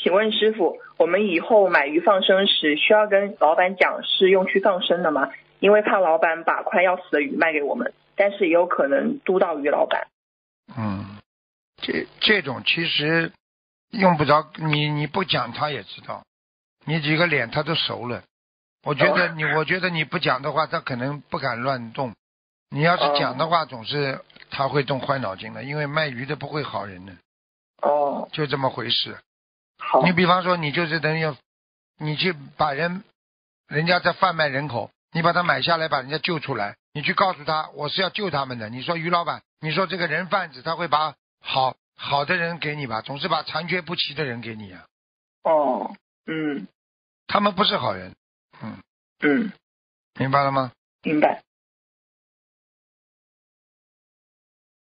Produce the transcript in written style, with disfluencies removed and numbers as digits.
请问师傅，我们以后买鱼放生时，需要跟老板讲是用去放生的吗？因为怕老板把快要死的鱼卖给我们，但是也有可能嘟到鱼老板。 这种其实用不着你不讲他也知道，你几个脸他都熟了。我觉得你不讲的话，他可能不敢乱动。你要是讲的话，总是他会动坏脑筋的，因为卖鱼的不会好人的。就这么回事。 好。 你比方说，你就是等于你去把人家在贩卖人口，你把他买下来，把人家救出来，你去告诉他我是要救他们的。你说于老板，你说这个人贩子他会把好的人给你吧，总是把残缺不齐的人给你啊。他们不是好人。明白了吗？ 明白。